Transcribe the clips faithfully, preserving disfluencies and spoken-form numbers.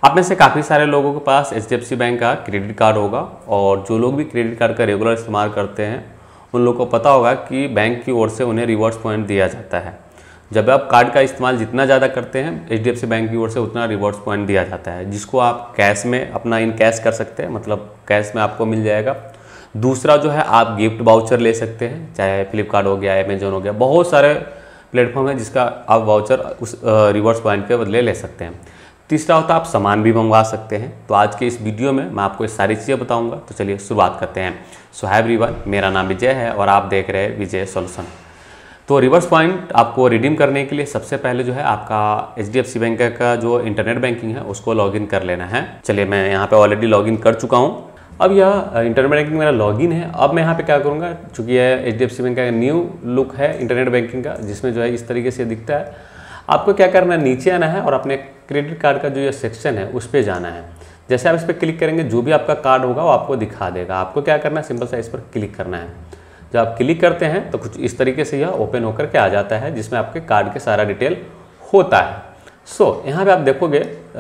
आप में से काफ़ी सारे लोगों के पास H D F C bank का क्रेडिट कार्ड होगा और जो लोग भी क्रेडिट कार्ड का रेगुलर इस्तेमाल करते हैं उन लोगों को पता होगा कि बैंक की ओर से उन्हें रिवॉर्ड्स पॉइंट दिया जाता है। जब आप कार्ड का इस्तेमाल जितना ज़्यादा करते हैं H D F C bank की ओर से उतना रिवॉर्ड्स पॉइंट दिया जाता है, जिसको आप कैश में अपना इन कैश कर सकते हैं, मतलब कैश में आपको मिल जाएगा। दूसरा जो है आप गिफ्ट वाउचर ले सकते हैं, चाहे फ्लिपकार्ट हो गया, अमेजोन हो गया, बहुत सारे प्लेटफॉर्म है जिसका आप वाउचर उस रिवॉर्ड्स पॉइंट के बदले ले सकते हैं। तीसरा होता है आप सामान भी मंगवा सकते हैं। तो आज के इस वीडियो में मैं आपको ये सारी चीज़ें बताऊंगा। तो चलिए शुरुआत करते हैं। सो हाय एवरीवन, मेरा नाम विजय है और आप देख रहे हैं विजय सॉल्यूशन। तो रिवर्स पॉइंट आपको रिडीम करने के लिए सबसे पहले जो है आपका H D F C bank का जो इंटरनेट बैंकिंग है उसको लॉगिन कर लेना है। चलिए मैं यहाँ पे ऑलरेडी लॉगिन कर चुका हूँ। अब यह इंटरनेट बैंकिंग मेरा लॉगिन है। अब मैं यहाँ पे क्या करूँगा, चूँकि यह H D F C bank का न्यू लुक है इंटरनेट बैंकिंग का, जिसमें जो है इस तरीके से दिखता है। आपको क्या करना है, नीचे आना है और अपने क्रेडिट कार्ड का जो ये सेक्शन है उस पर जाना है। जैसे आप इस पर क्लिक करेंगे जो भी आपका कार्ड होगा वो आपको दिखा देगा। आपको क्या करना है, सिंपल सा इस पर क्लिक करना है। जब आप क्लिक करते हैं तो कुछ इस तरीके से यह ओपन होकर के आ जाता है, जिसमें आपके कार्ड के सारा डिटेल होता है। सो so, यहाँ पे आप देखोगे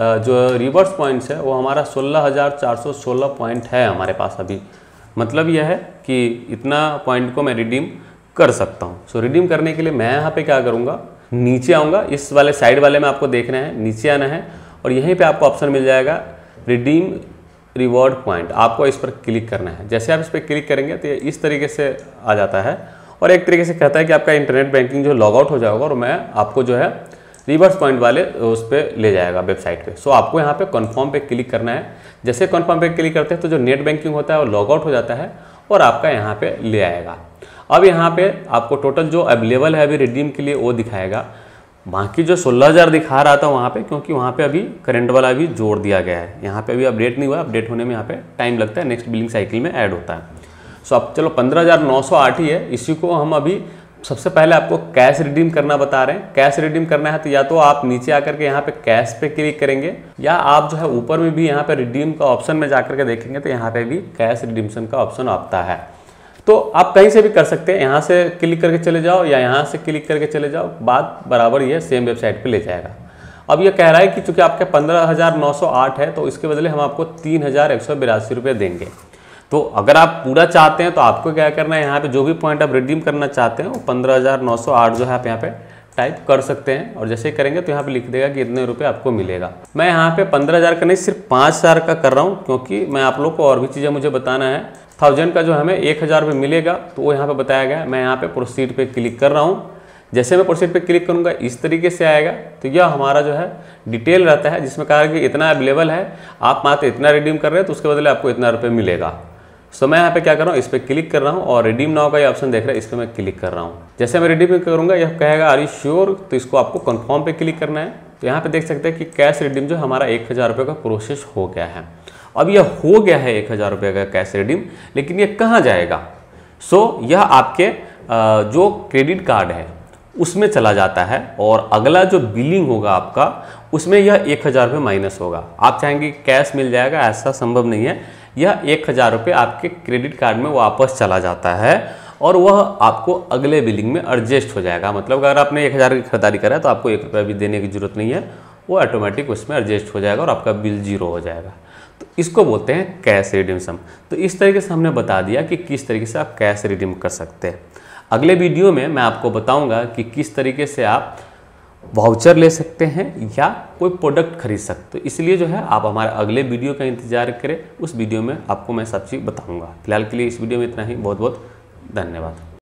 जो रिवर्स पॉइंट्स है वो हमारा सोलह हज़ार चार सौ सोलह पॉइंट है हमारे पास अभी। मतलब यह है कि इतना पॉइंट को मैं रिडीम कर सकता हूँ। सो so, रिडीम करने के लिए मैं यहाँ पे क्या करूँगा, नीचे आऊँगा, इस वाले साइड वाले में आपको देखना है, नीचे आना है और यहीं पे आपको ऑप्शन मिल जाएगा रिडीम रिवॉर्ड पॉइंट। आपको इस पर क्लिक करना है। जैसे आप इस पर क्लिक करेंगे तो ये इस तरीके से आ जाता है और एक तरीके से कहता है कि आपका इंटरनेट बैंकिंग जो लॉग आउट हो जाएगा और मैं आपको जो है रिवर्स पॉइंट वाले उस पर ले जाएगा वेबसाइट पे। सो आपको यहाँ पे कन्फर्म पे क्लिक करना है। जैसे कन्फर्म पे क्लिक करते हैं तो जो नेट बैंकिंग होता है वो लॉग आउट हो जाता है और आपका यहाँ पे ले आएगा। अब यहाँ पे आपको टोटल जो अवेलेबल है अभी रिडीम के लिए वो दिखाएगा। बाकी जो सोलह हज़ार दिखा रहा था वहाँ पे, क्योंकि वहाँ पे अभी करंट वाला भी जोड़ दिया गया है। यहाँ पे अभी अपडेट नहीं हुआ, अपडेट होने में यहाँ पे टाइम लगता है, नेक्स्ट बिलिंग साइकिल में ऐड होता है। सो अब चलो पंद्रह हज़ार नौ सौ आठ ही है, इसी को हम अभी सबसे पहले आपको कैश रिडीम करना बता रहे हैं। कैश रिडीम करना है तो या तो आप नीचे आकर के यहाँ पे कैश पे क्लिक करेंगे, या आप जो है ऊपर में भी यहाँ पे रिडीम का ऑप्शन में जाकर के देखेंगे तो यहाँ पे भी कैश रिडीम्शन का ऑप्शन आता है। तो आप कहीं से भी कर सकते हैं, यहाँ से क्लिक करके चले जाओ या यहाँ से क्लिक करके चले जाओ, बात बराबर ये सेम वेबसाइट पे ले जाएगा। अब ये कह रहा है कि चूंकि आपके पंद्रह हज़ार नौ सौ आठ है तो इसके बदले हम आपको तीन हज़ार एक सौ बिरासी रुपये देंगे। तो अगर आप पूरा चाहते हैं तो आपको क्या करना है, यहाँ पे जो भी पॉइंट आप रिडीम करना चाहते हैं वो पंद्रह हज़ार नौ सौ आठ जो है आप यहाँ पे टाइप कर सकते हैं और जैसे ही करेंगे तो यहाँ पे लिख देगा कि इतने रुपए आपको मिलेगा। मैं यहाँ पे पंद्रह हज़ार का नहीं सिर्फ पाँच हज़ार का कर रहा हूँ, क्योंकि मैं आप लोग को और भी चीज़ें मुझे बताना है। थाउजेंड का जो हमें एक हज़ार रुपये मिलेगा तो वो यहाँ पे बताया गया है। मैं यहाँ पे प्रोसीड पे क्लिक कर रहा हूँ। जैसे मैं प्रोसीड पे क्लिक करूँगा इस तरीके से आएगा। तो यह हमारा जो है डिटेल रहता है, जिसमें कहा कि इतना अवेलेबल है, आप मात्र इतना रिडीम कर रहे हैं तो उसके बदले आपको इतना रुपये मिलेगा। सो मैं यहाँ पे क्या कर रहा हूँ, इस पर क्लिक कर रहा हूँ और रिडीम नाउ का ये ऑप्शन देख रहे हैं, इस पर मैं क्लिक कर रहा हूँ। जैसे मैं रिडीम करूँगा यह कहेगा आर यू श्योर, तो इसको आपको कन्फर्म पे क्लिक करना है। तो यहाँ पे देख सकते हैं कि कैश रिडीम जो हमारा एक हज़ार रुपये का प्रोसेस हो गया है। अब यह हो गया है एक हज़ार रुपये का कैश रिडीम, लेकिन ये कहाँ जाएगा? सो so, यह आपके जो क्रेडिट कार्ड है उसमें चला जाता है और अगला जो बिलिंग होगा आपका उसमें यह एक हज़ार रुपये माइनस होगा। आप चाहेंगे कैश मिल जाएगा, ऐसा संभव नहीं है। यह एक हज़ार रुपये आपके क्रेडिट कार्ड में वापस चला जाता है और वह आपको अगले बिलिंग में एडजस्ट हो जाएगा। मतलब अगर आपने एक हज़ार की खरीदारी करा है तो आपको एक रुपया भी देने की जरूरत नहीं है, वो ऑटोमेटिक उसमें एडजस्ट हो जाएगा और आपका बिल जीरो हो जाएगा। तो इसको बोलते हैं कैश रिडीम्शन। तो इस तरीके से हमने बता दिया कि किस तरीके से आप कैश रिडीम कर सकते हैं। अगले वीडियो में मैं आपको बताऊंगा कि किस तरीके से आप वाउचर ले सकते हैं या कोई प्रोडक्ट खरीद सकते हो। इसलिए जो है आप हमारे अगले वीडियो का इंतजार करें, उस वीडियो में आपको मैं सब चीज़ बताऊंगा। फिलहाल के लिए इस वीडियो में इतना ही। बहुत बहुत धन्यवाद।